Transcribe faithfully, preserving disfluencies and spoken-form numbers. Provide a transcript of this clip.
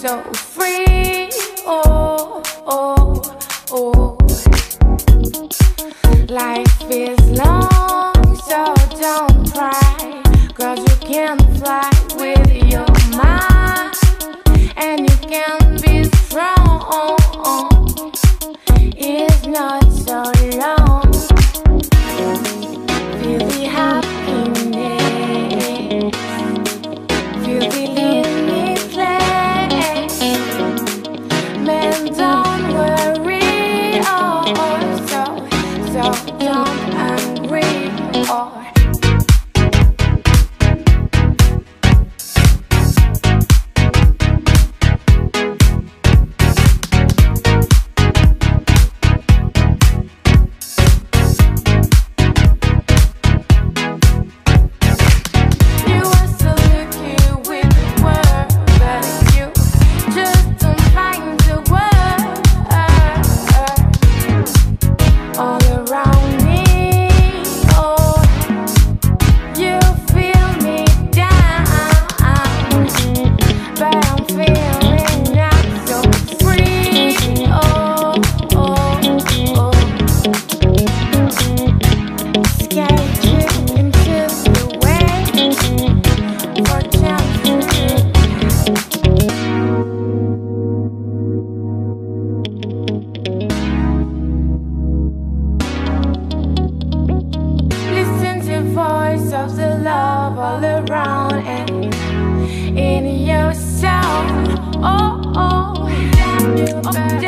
so free. Oh, oh, oh. Life is long, so don't cry, 'cause you can fly with your mind, and you can be strong. It's not so long. Feel the happiness, feel the limitless. Man, don't worry, oh, so, so don't angry, oh. Of the love all around and in yourself. Oh, oh, oh.